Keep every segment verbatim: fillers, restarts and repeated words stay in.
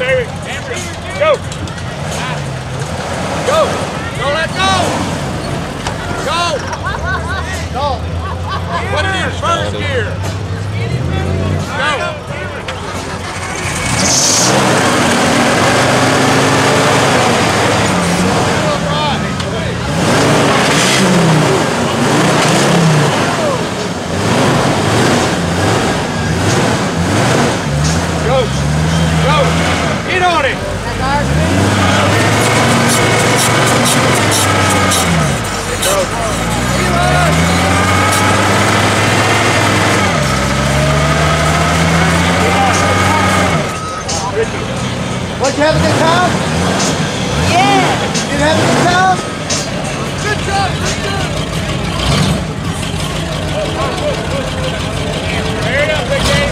baby. Go. Go. Go, let's go. Go. Go. Put it in first gear. Go. Go. Go. Get on it. Go. What, you have a good time? Yeah. You have a good time? Good job. There it up, big game.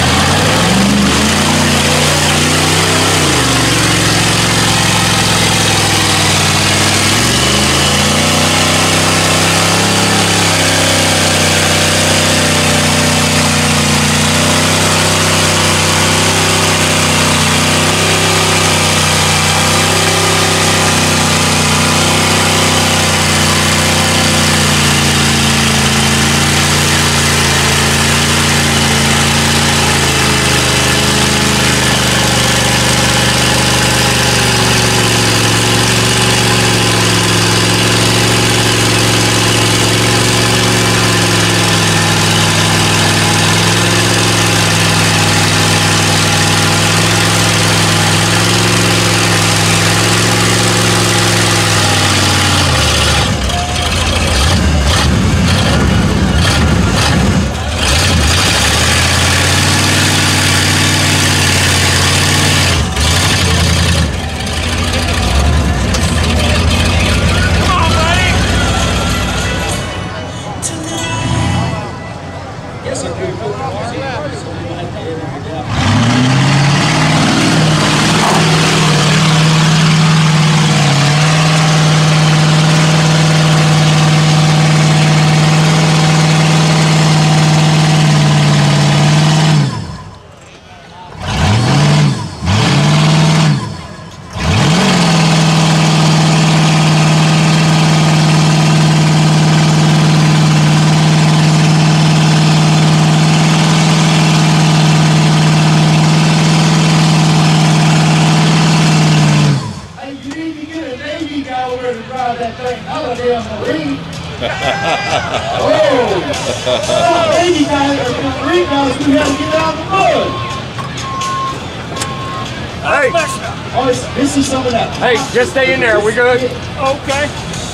Hey, oh, this is some of that. Hey, just stay in there. We good? Okay.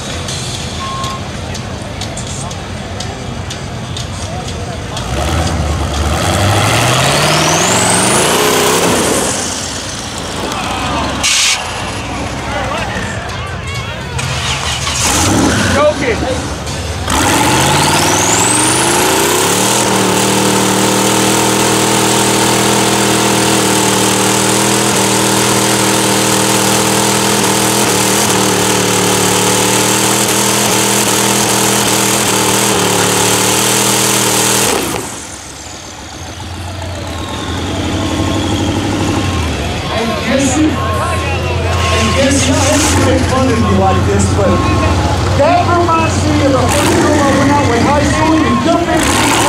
Go, kid. Like this, but that reminds me of the first school I went out with high school and jumped in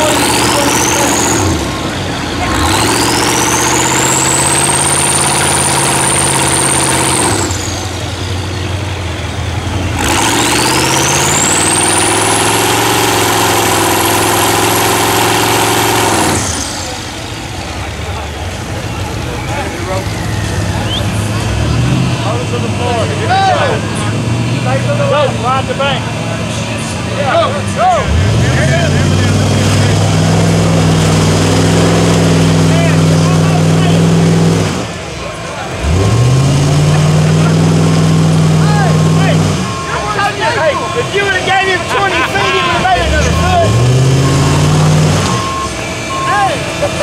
Ride the bank. Yeah. Go, go. Hey, if you would have gave him twenty feet, he would have made another foot. Hey.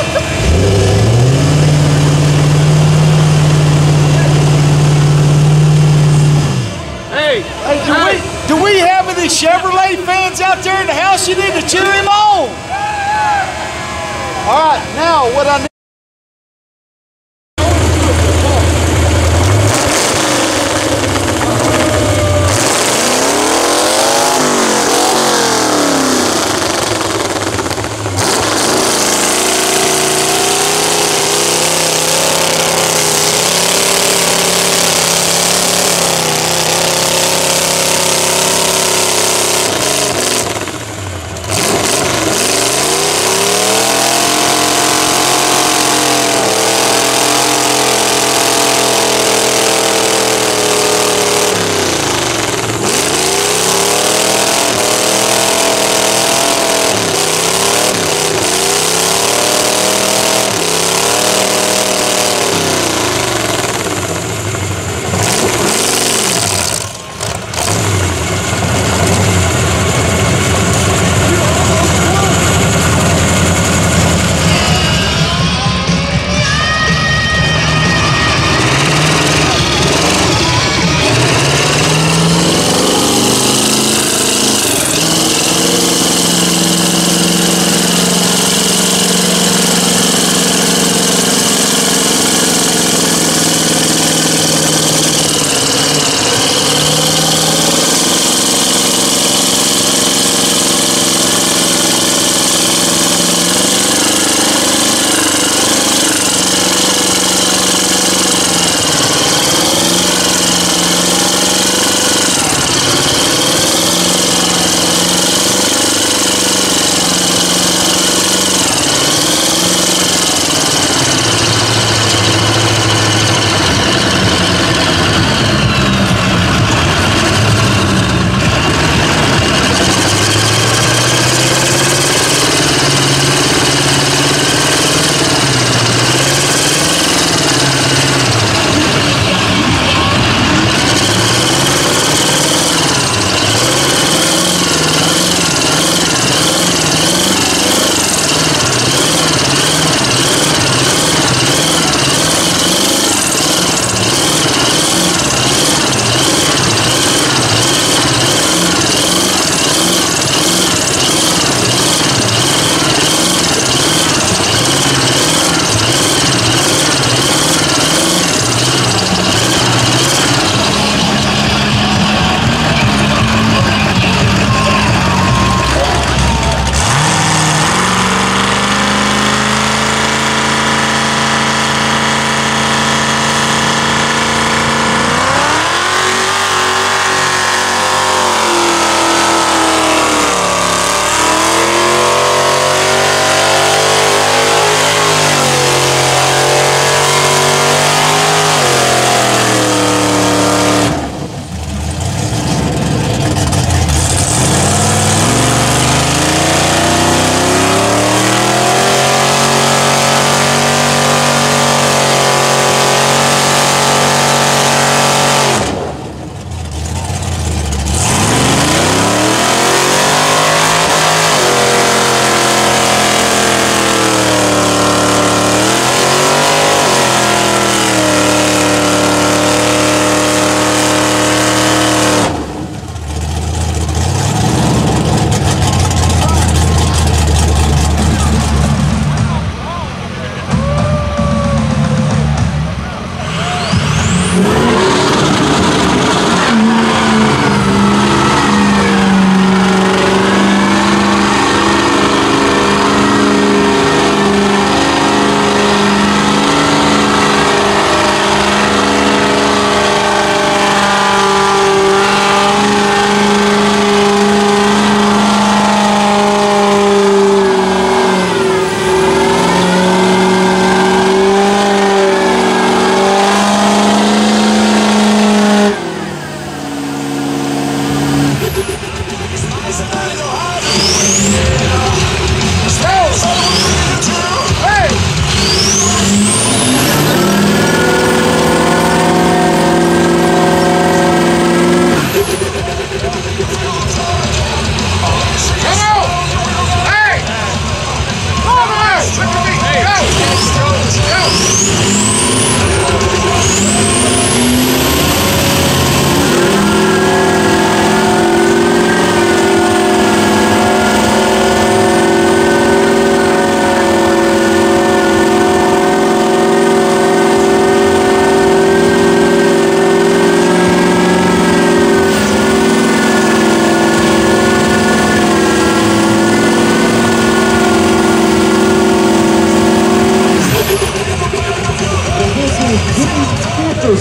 Hey, do we do we have any Chevrolet fans out there in the house? You need to cheer him on. All right, now what I need.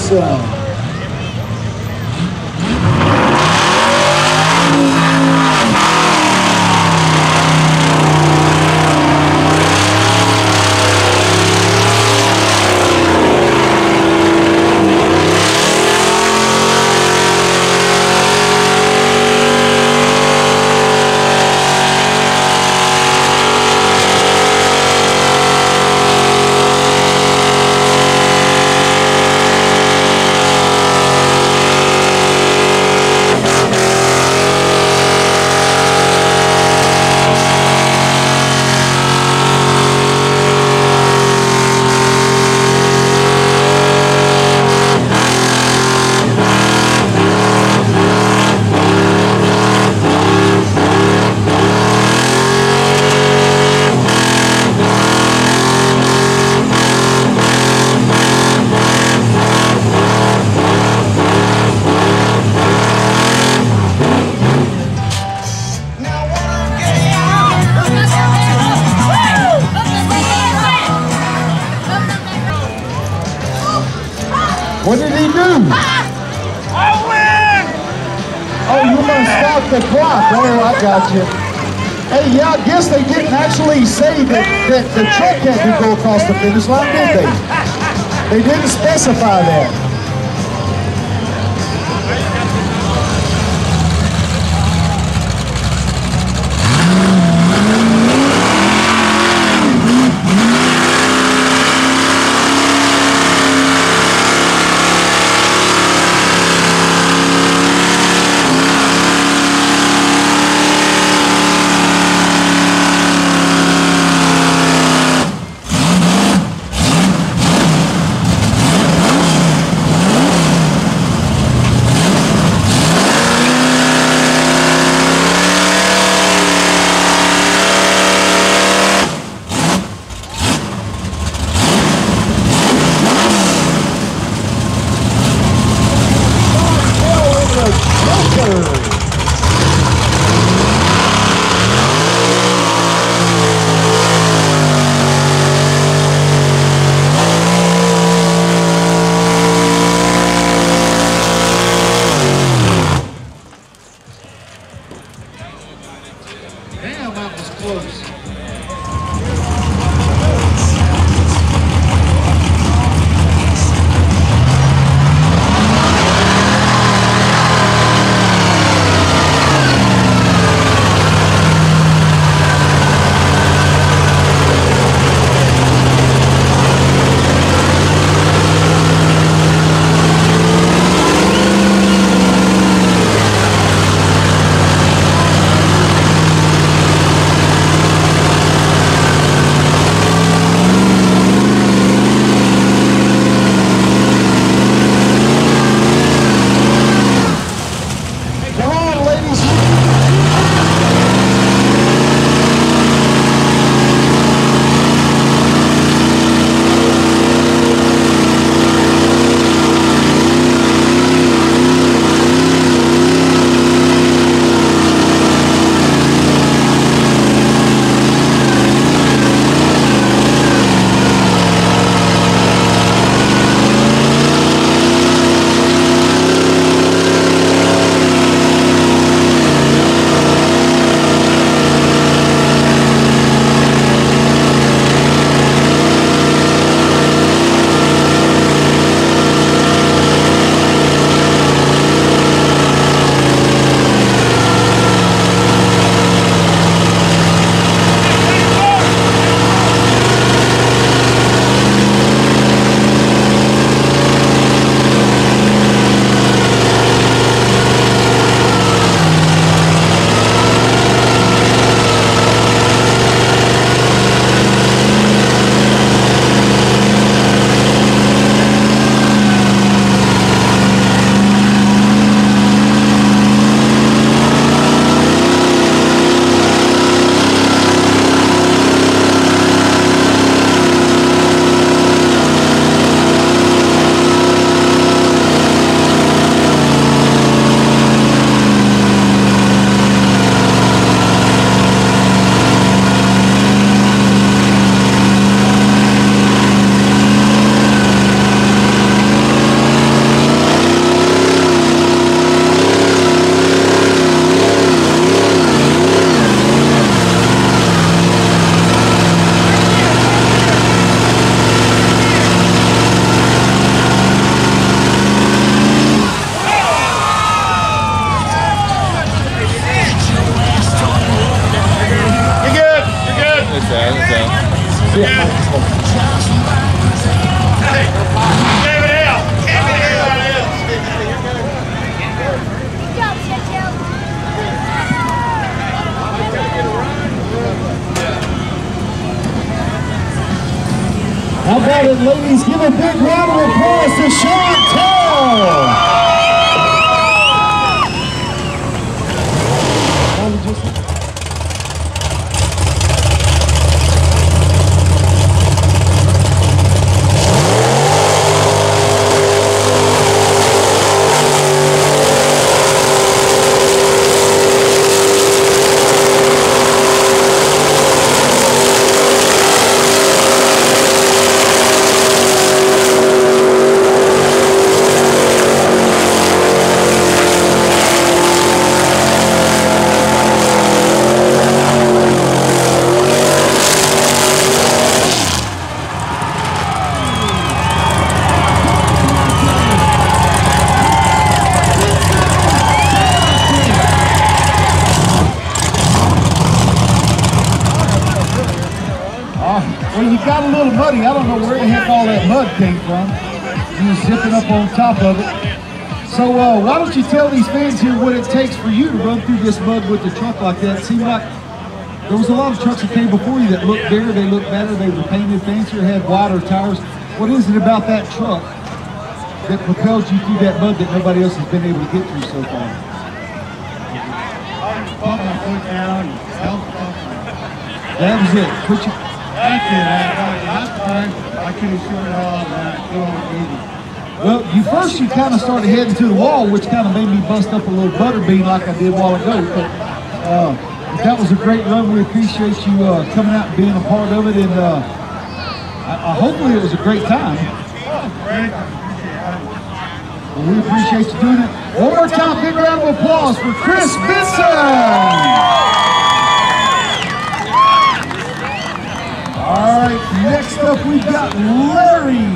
Awesome. What did he do? I win! Oh, you must stop the clock. Oh, I got you. Hey, yeah, I guess they didn't actually say that, that the truck had to go across the finish line, did they? They didn't specify that. okay, okay. See it, Mike. Hey, give it out. Give it out. Good job, Chechel. How about it, ladies? Give a big round of applause to Chantel. Well, you got a little muddy. I don't know where the heck all that mud came from. You was zipping up on top of it. So uh, why don't you tell these fans here what it takes for you to run through this mud with the truck like that? It seemed like there was a lot of trucks that came before you that looked bigger, they looked better, they were painted fancier, had wider tires. What is it about that truck that propelled you through that mud that nobody else has been able to get through so far? Put my foot down and help. That was it. Put you. Thank you. Last time I could have showed all that. Well, you first you kind of started heading to the wall, which kind of made me bust up a little butter bean like I did a while ago. But, uh, but that was a great run. We appreciate you uh, coming out and being a part of it, and uh, I, I, hopefully it was a great time. Well, we appreciate you doing it. One more time, big round of applause for Chris Benson. All right, next up we've got Larry.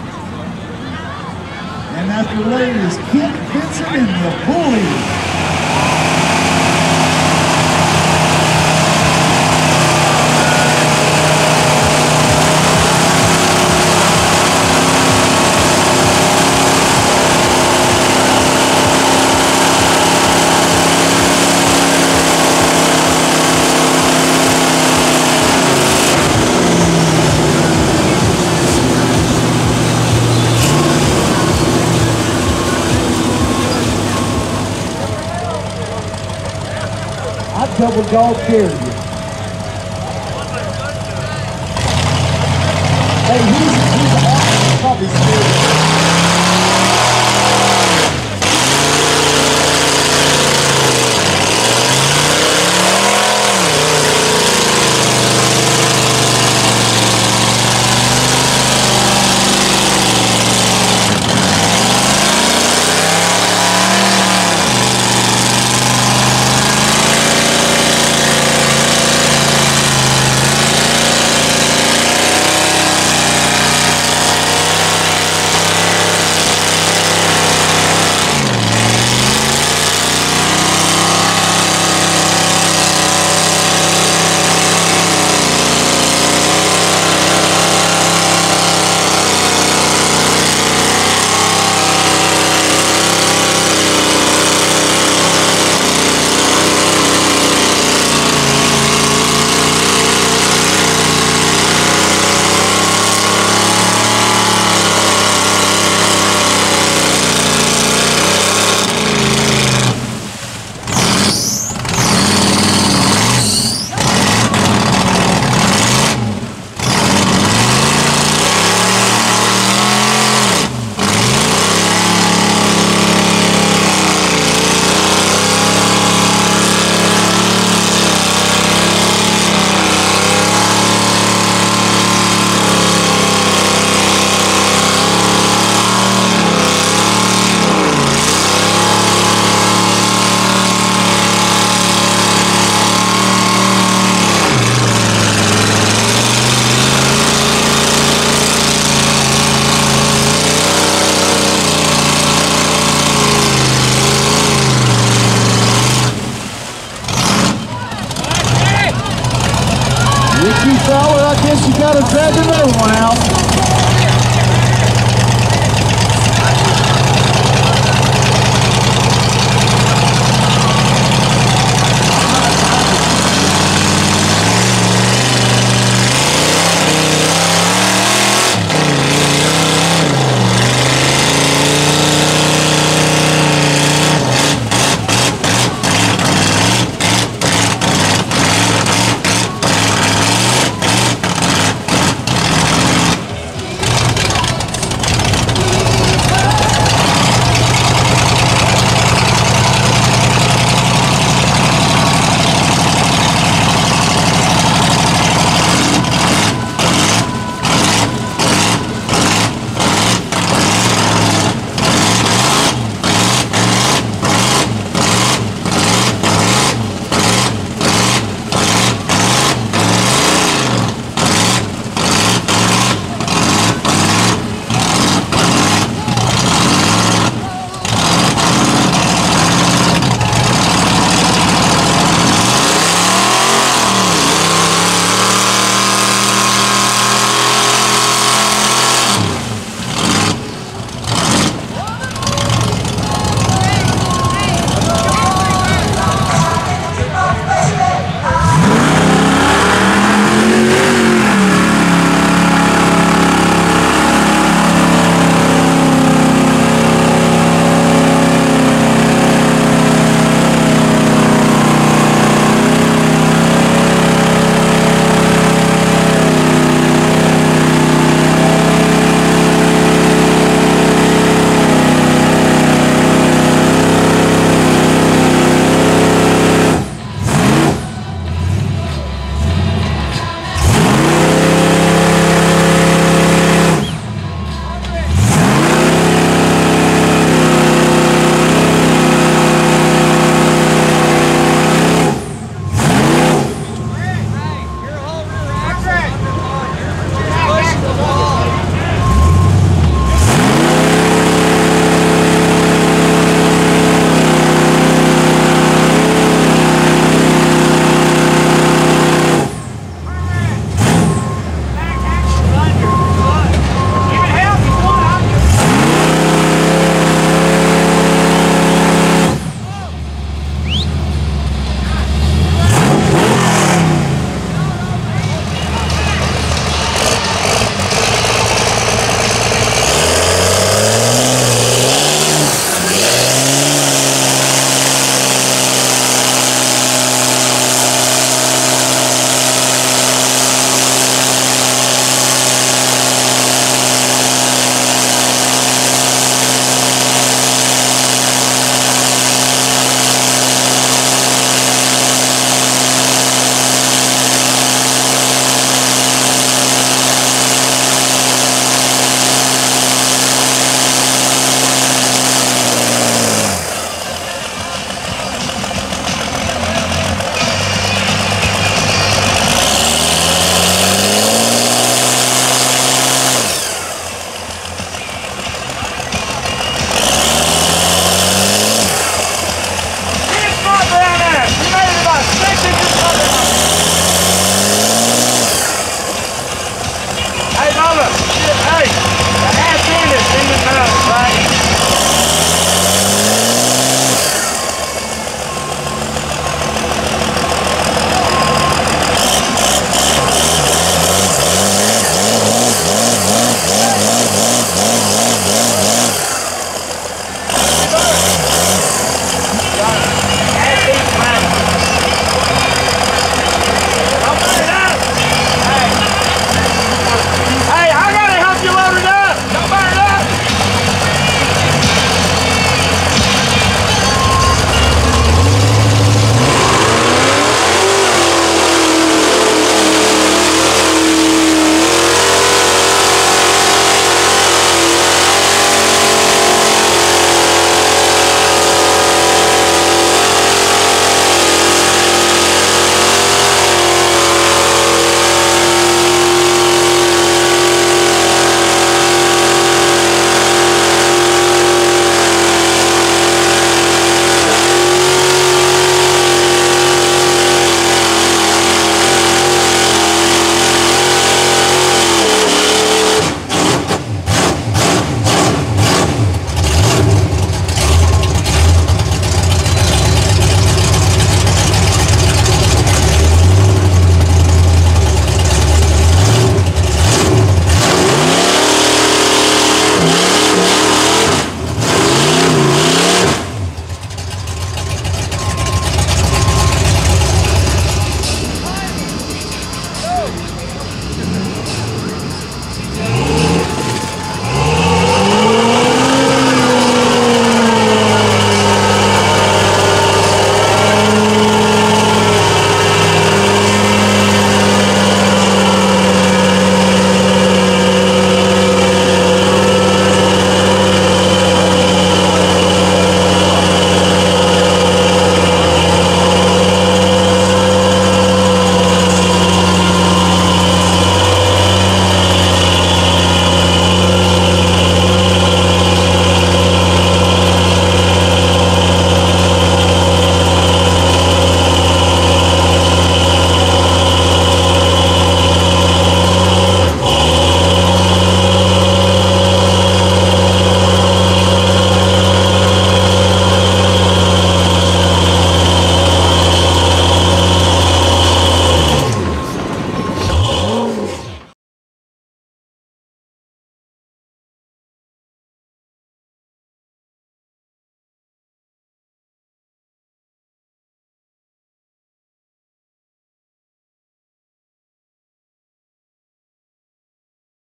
And after Larry is Keith Benson and the Bully. Double dog carry you. Hey, he's, he's awesome. Probably scared. Ricky Fowler, I guess you got to drag another one out.